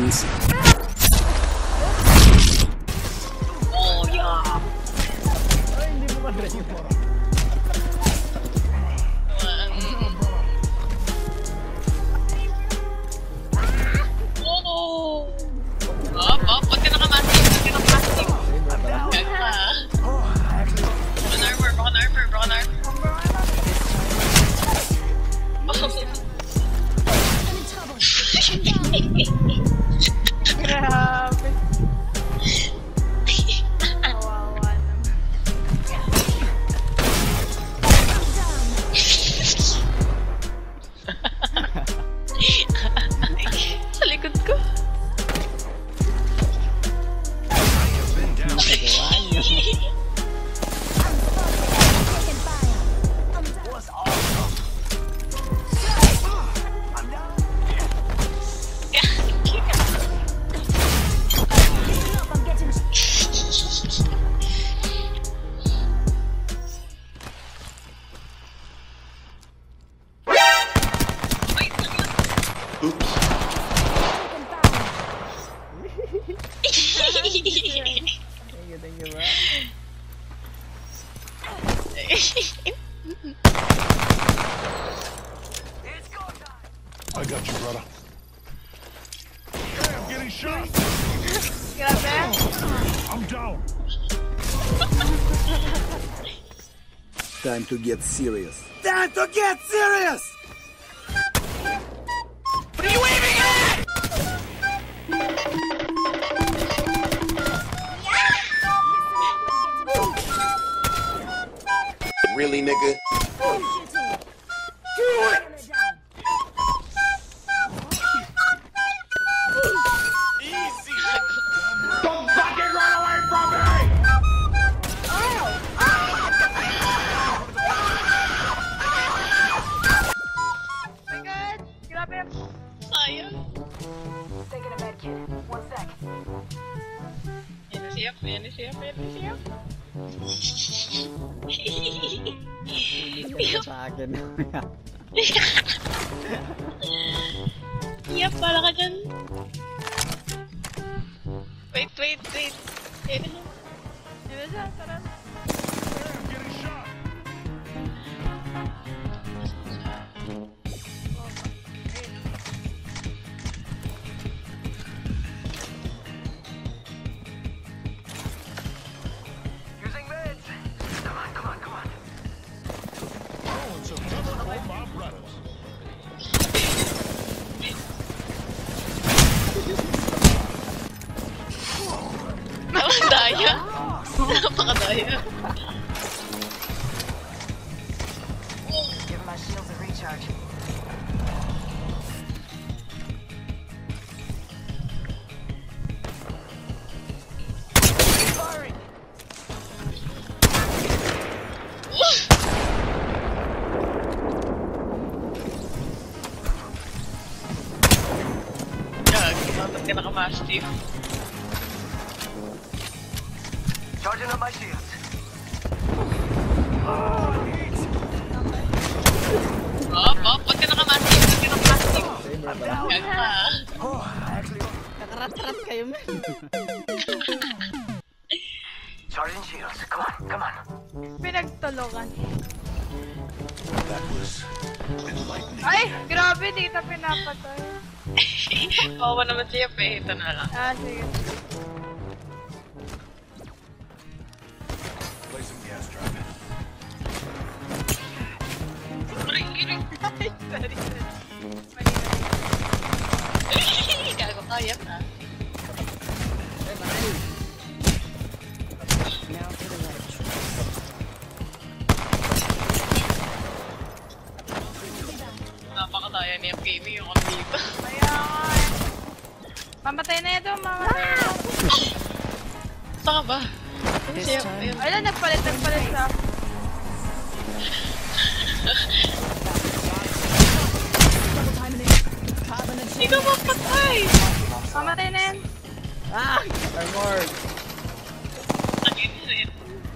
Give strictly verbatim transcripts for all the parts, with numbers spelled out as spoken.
friends. Oh, yeah! Ay, hindi mo madala yung poro. Oh! Up, up! Huwag ka nakamasking! Huwag ka nakamasking! Gagka! Broken armor! Broken armor! Broken armor! Grabe. Kawawa naman. Sa likod ko. Nakagawa niyo. Thank you, bro. I got you, brother. Hey, I'm getting shot. Grabe. I'm down. Time to get serious. Time to get serious! What are you waving at? Really, nigga? Easy. Don't fucking run away from me! Oh my God. Grabe. Sayang. Taking a med kit. One sec. Yan na siya, yan na siya, yan na siya. Hindi ka sa akin. Yap, para ka dyan. Wait, wait, wait. Yan na siya. Yan na siya. Tara. Hey, I'm getting shot. Using meds. Come on, come on, come on. Throwing some cover for my brothers. Napakadaya. Napakadaya. Give my shields a recharge. Firing. Gag, bakit ka naka-mastiff? Charging up my shields. Up, up, huwag ka naka-mastiff, huwag ka naka-mastiff. Gagka. Oh, actually. Nakarat-rat kayo, man. Charging shields. Come on, come on. Pinagtulungan. That was enlightening. Ay! Grabe, di kita pinapatay. Kawawa naman siya, pe. Ito na lang. Ah, sige. Play some gas trap. Aray, girig. Ay, sorry, sorry. Gago, kaya na. Now for the right. Napakadaya ni YapGaming yung kami dito. Kaya nga eh. Mamatay na ito, mamatay na ito. Saan ka ba? Siya, ayun. Ay, lang, nagpalit, nagpalit sa... Hindi ka mapatay! Mamatay na yan. Ah! Armored! Agin rin.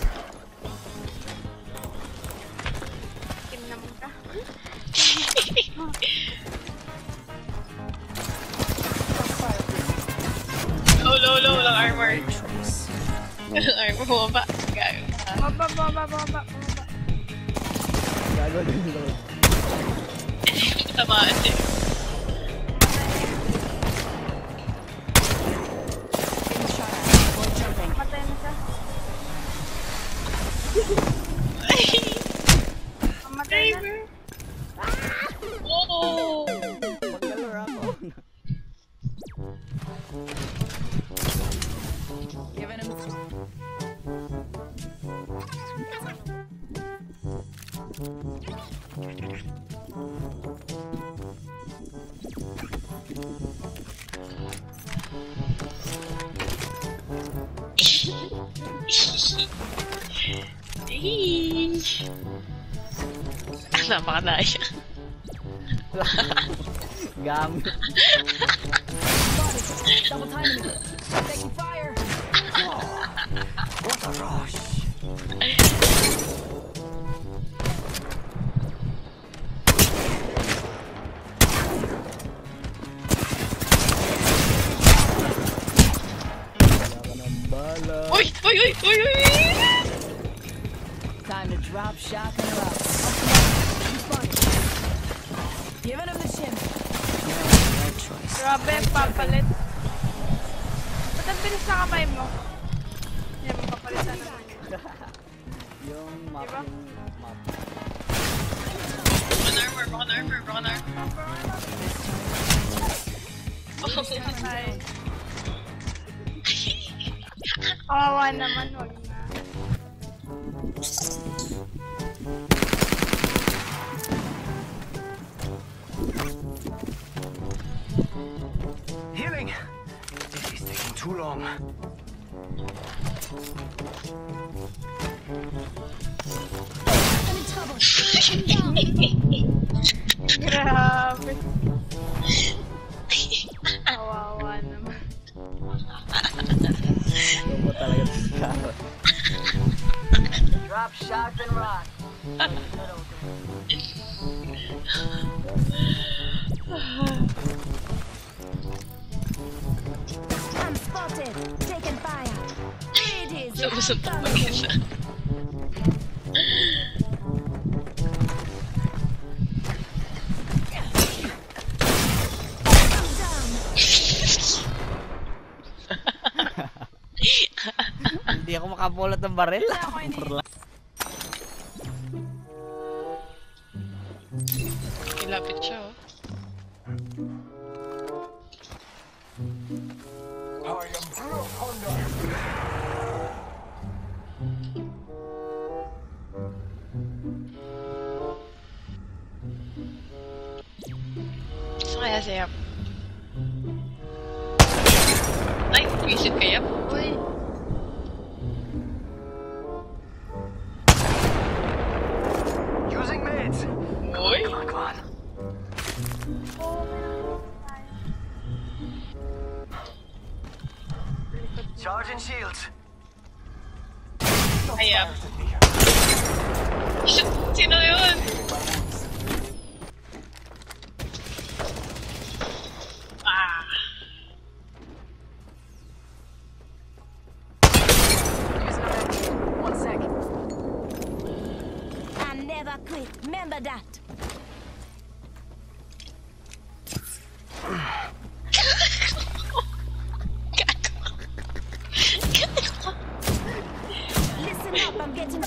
Kim naman ka. armor. Armor, bumaba. Gago. Baba, baba, baba, baba. Gago din dito. Tamaan din. Patay na siya. Pamatay na. Oh! Magkalor ako. Giving him. Napakanaya. Gamit. Double timing. Taking fire. What a rush. Wala ka ng bala. Uy! Uy! Uy! Uy! Uy! Time to drop, shock, and rock. Giving him the shim. Right choice. Grabe, papalit. Ba't ang bilis na kamay mo? Yan, mapapalitan naman yun. Yung map, Diba? yung map. Broken armor! Broken armor! Broken armor! Oh! Ay. Kawawa naman, wag na. Healing. This is taking too long. Grabe. Kawawa naman. Yung ko talaga sigaro. Drop, shock, and rock. I'm spotted. Taking fire. It is. Lusot pa mag-isa. Hindi ako makapulot ng baril. Ilapit siya, oh. I am through hunger. Saan kaya si Yap? Ay, visit ka Yap? Uy. Using meds. Uy! Come on, come on. Oh, tayo. Charging shields. Ay, Yap. Shit! Sino yun? Ah! One sec. I never quit. Remember that. Listen up, I'm getting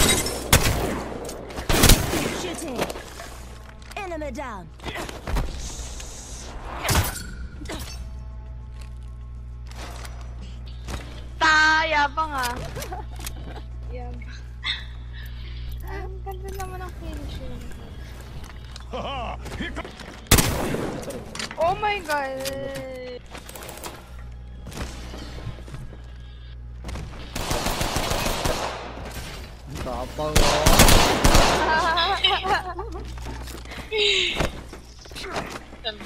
shooting. Enemy down. Tayabang ah. Yabang. Ang ganda naman ang finish yun. Haha! Here comes. Oh my god. Tapang Sabi.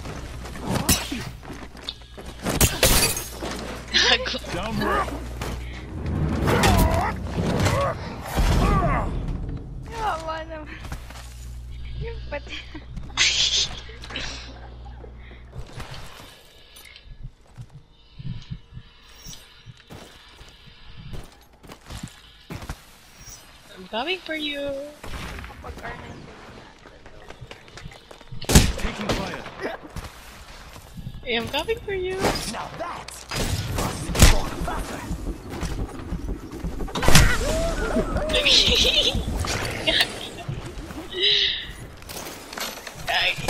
Gago. Down rough. Kawawa naman. Yung pati. coming for you. Kapag R nine Taking fire. I am coming for you. Now that's Ay.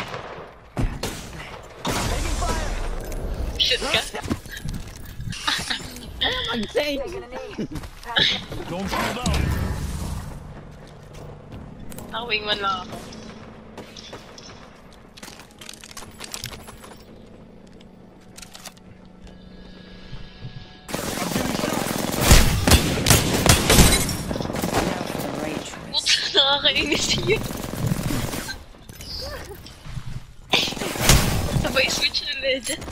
Shit ka? Mag-save! Don't fall down. Nakawing man lang ako. Puta, nakakainis yun. Sabay switch na legend.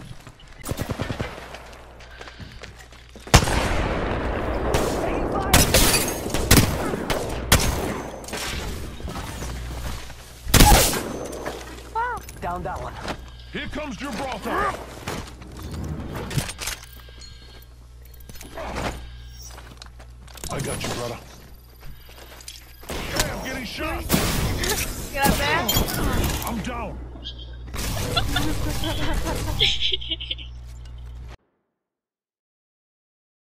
down that one. Here comes Gibraltar. I got you, brother. Hey, I'm getting shot. Grabe. I'm down.